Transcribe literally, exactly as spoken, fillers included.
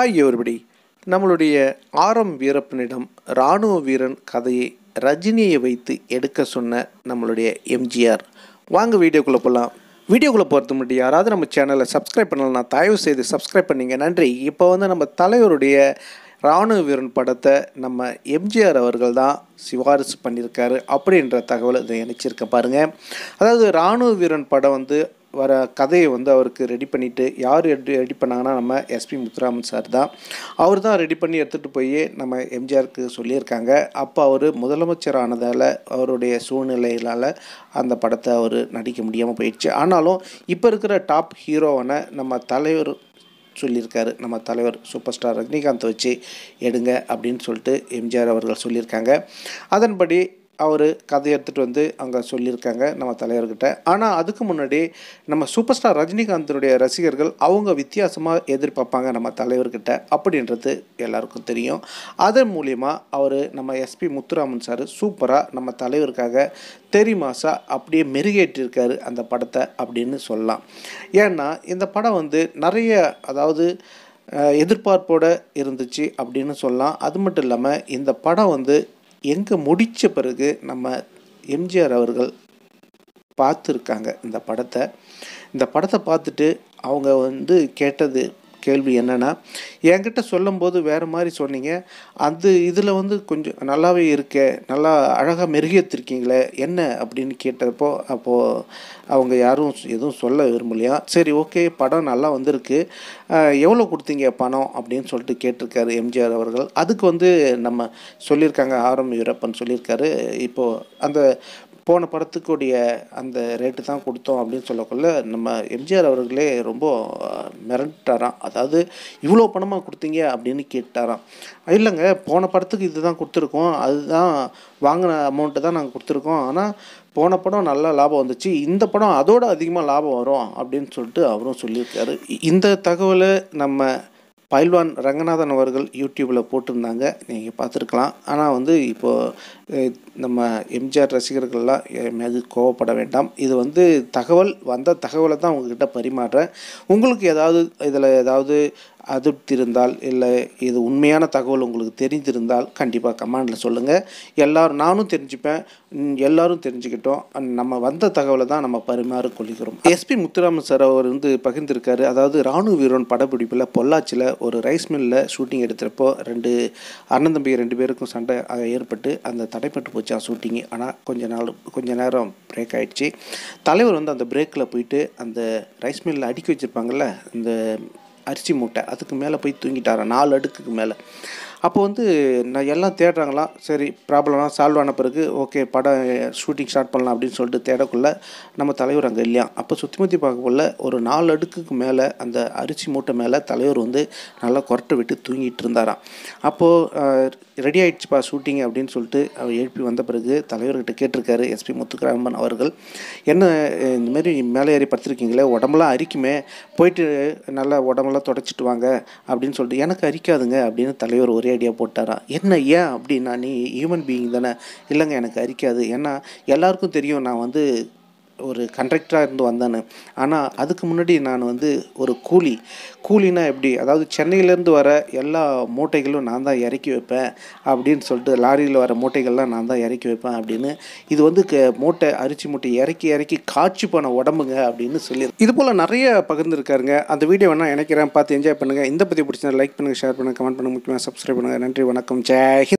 Hi everybody. நம்மளுடைய ஆரம் வீரப்பனிடம் இராணுவ வீரன் கதையை ரஜினியை வைத்து எடுக்க சொன்ன நம்மளுடைய எம்ஜிஆர். வாங்க வீடியோக்குள்ளே போகலாம். வீடியோக்குள்ளே போகிறது முன்னாடி யாராவது நம்ம சேனலை சப்ஸ்கிரைப் பண்ணலன்னா தயவு செய்து சப்ஸ்கிரைப் பண்ணிங்க, நன்றி. இப்போ வந்து நம்ம தலைவருடைய இராணுவ வீரன் படத்தை நம்ம எம்ஜிஆர் அவர்கள் தான் சிபாரிசு பண்ணியிருக்காரு அப்படின்ற தகவலை இதை நினச்சிருக்க பாருங்கள். அதாவது இராணுவ வீரன் படம் வந்து வர கதையை வந்து அவருக்கு ரெடி பண்ணிவிட்டு யார் ரெடி ரெடி பண்ணாங்கன்னா நம்ம எஸ்பி முத்துராமன் சார் தான். அவர் தான் ரெடி பண்ணி எடுத்துகிட்டு போய் நம்ம எம்ஜிஆருக்கு சொல்லியிருக்காங்க. அப்போ அவர் முதலமைச்சர் ஆனதால் அவருடைய சூழ்நிலைகளால் அந்த படத்தை அவர் நடிக்க முடியாமல் போயிடுச்சு. ஆனாலும் இப்போ இருக்கிற டாப் ஹீரோவான நம்ம தலைவர் சொல்லியிருக்காரு. நம்ம தலைவர் சூப்பர் ஸ்டார் ரஜினிகாந்த் வச்சு எடுங்க அப்படின்னு சொல்லிட்டு எம்ஜிஆர் அவர்கள் சொல்லியிருக்காங்க. அதன்படி அவர் கதை எடுத்துகிட்டு வந்து அங்கே சொல்லியிருக்காங்க நம்ம தலைவர்கிட்ட. ஆனால் அதுக்கு முன்னாடி நம்ம சூப்பர் ஸ்டார் ரஜினிகாந்தனுடைய ரசிகர்கள் அவங்க வித்தியாசமாக எதிர்பார்ப்பாங்க நம்ம தலைவர்கிட்ட அப்படின்றது எல்லாருக்கும் தெரியும். அதன் மூலிமா அவர் நம்ம எஸ்பி முத்துராமன் சார் சூப்பராக நம்ம தலைவருக்காக தெரி மாசா அப்படியே மெருகேற்றிருக்காரு அந்த படத்தை அப்படின்னு சொல்லலாம். ஏன்னா இந்த படம் வந்து நிறைய அதாவது எதிர்பார்ப்போடு இருந்துச்சு அப்படின்னு சொல்லலாம். அது மட்டும் இல்லாமல் இந்த படம் வந்து எங்கே முடித்த பிறகு நம்ம எம்ஜிஆர் அவர்கள் பார்த்துருக்காங்க இந்த படத்தை. இந்த படத்தை பார்த்துட்டு அவங்க வந்து கேட்டது கேள்வி என்னென்னா, என்கிட்ட சொல்லும்போது வேறு மாதிரி சொன்னீங்க, அது இதில் வந்து கொஞ்சம் நல்லாவே இருக்கே, நல்லா அழகாக மெருகேற்றிருக்கீங்களே என்ன அப்படின்னு கேட்டப்போ அப்போது அவங்க யாரும் எதுவும் சொல்ல விரும்பலையா. சரி ஓகே, படம் நல்லா வந்திருக்கு, எவ்வளோ கொடுத்தீங்க பணம் அப்படின்னு சொல்லிட்டு கேட்டிருக்காரு எம்ஜிஆர் அவர்கள். அதுக்கு வந்து நம்ம சொல்லியிருக்காங்க, ஆரம் வீரப்பன் சொல்லியிருக்காரு, இப்போது அந்த போன படத்துக்குடைய அந்த ரேட்டு தான் கொடுத்தோம் அப்படின்னு சொல்லக்குள்ள நம்ம எம்ஜிஆர் அவர்களே ரொம்ப மிரண்டாராம். அதாவது இவ்வளோ பணமாக கொடுத்தீங்க அப்படின்னு கேட்டாராம். இல்லைங்க, போன படத்துக்கு இது தான் கொடுத்துருக்கோம், அதுதான் வாங்கின அமௌண்ட்டு தான் நாங்கள் கொடுத்துருக்கோம், ஆனால் போன படம் நல்லா லாபம் வந்துச்சு, இந்த படம் அதோட அதிகமாக லாபம் வரும் அப்படின்னு சொல்லிட்டு அவரும் சொல்லியிருக்காரு. இந்த தகவலை நம்ம பைல்வான் ரங்கநாதன் அவர்கள் யூடியூப்பில் போட்டிருந்தாங்க, நீங்கள் பார்த்துருக்கலாம். ஆனால் வந்து இப்போது நம்ம எம்ஜிஆர் ரசிகர்கள்லாம் மீது கோவப்பட வேண்டாம். இது வந்து தகவல் வந்த தகவலை தான் உங்கள்கிட்ட பரிமாறுறேன். உங்களுக்கு ஏதாவது இதில் ஏதாவது அதிருப்தி இருந்தால் இல்லை இது உண்மையான தகவல் உங்களுக்கு தெரிந்திருந்தால் கண்டிப்பாக கமெண்டில் சொல்லுங்கள். எல்லோரும் நானும் தெரிஞ்சுப்பேன், எல்லோரும் தெரிஞ்சுக்கிட்டோம். நம்ம வந்த தகவலை தான் நம்ம பரிமாறு கொள்கிறோம். எஸ்பி முத்துராமன் சார் அவர் வந்து பகிர்ந்திருக்காரு. அதாவது இராணுவ வீரன் படப்பிடிப்பில் பொள்ளாச்சியில் ஒரு ரைஸ் மில்லில் ஷூட்டிங் எடுத்துகிறப்போ ரெண்டு அண்ணன் தம்பி ரெண்டு பேருக்கும் சண்டை ஏற்பட்டு அந்த தடைப்பட்டு போச்சு ஆ ஷூட்டிங்கு. ஆனால் கொஞ்ச நாள் கொஞ்ச நேரம் பிரேக் ஆகிடுச்சு. தலைவர் வந்து அந்த பிரேக்கில் போயிட்டு அந்த ரைஸ் மில்லில் அடுக்கி வச்சுருப்பாங்கள்ல இந்த அரிசி மூட்டை, அதுக்கு மேலே போய் தூங்கிட்டாராம், நாலு அடுக்குக்கு மேலே. அப்போ வந்து நான் எல்லாம் தேடுறாங்களாம். சரி, ப்ராப்ளம்லாம் சால்வ் ஆன பிறகு ஓகே படம் ஷூட்டிங் ஸ்டார்ட் பண்ணலாம் அப்படின்னு சொல்லிட்டு தேடக்குள்ளே நம்ம தலைவர் அங்கே இல்லையா. அப்போ சுற்றி முற்றி பார்க்கக்குள்ள ஒரு நாலு அடுக்குக்கு மேலே அந்த அரிசி மூட்டை மேலே தலைவர் வந்து நல்லா கொரட்டை விட்டு தூங்கிட்டு இருந்தாராம். அப்போது ரெடி ஆகிடுச்சுப்பா ஷூட்டிங் அப்படின்னு சொல்லிட்டு அவர் எழுப்பி வந்த பிறகு தலைவர்கிட்ட கேட்டிருக்காரு எஸ்பி முத்துராமன் அவர்கள், என்ன இந்தமாரி மேலே ஏறி படுத்துருக்கீங்களே, உடம்புலாம் அரிக்குமே, போயிட்டு நல்லா உடம்பெல்லாம் தொடச்சிட்டு வாங்க அப்படின்னு சொல்லிட்டு. எனக்கு அரிக்காதுங்க அப்படின்னு தலைவர் ஒரே ஐடியா போட்டாராம். என்ன ஏன் அப்படின்னா, நீ ஹியூமன் பீயிங் தானே. இல்லைங்க எனக்கு அரிக்காது, ஏன்னா எல்லாருக்கும் தெரியும் நான் வந்து ஒரு கண்ட்ராக்டராக இருந்து வந்தேன்னு. ஆனால் அதுக்கு முன்னாடி நான் வந்து ஒரு கூலி கூலினா எப்படி, அதாவது சென்னையிலேருந்து வர எல்லா மூட்டைகளும் நான் தான் இறக்கி வைப்பேன் அப்படின்னு சொல்லிட்டு, லாரியில் வர மூட்டைகள்லாம் நான் தான் இறக்கி வைப்பேன் அப்படின்னு. இது வந்து க மூட்டை அரிசி மூட்டை இறக்கி இறக்கி காய்ச்சி போன உடம்புங்க அப்படின்னு சொல்லி இது போல் நிறைய பகிர்ந்துருக்காருங்க. அந்த வீடியோ வேணால் நினைக்கிறேன், பார்த்து என்ஜாய் பண்ணுங்கள். இந்த பற்றி பிடிச்சா லைக் பண்ணுங்கள், ஷேர் பண்ணுங்கள், கமெண்ட் பண்ணுங்கள், முக்கியமாக சப்ஸ்கிரைப் பண்ணுங்கள். நன்றி, வணக்கம், ஜெய் ஹிந்த்.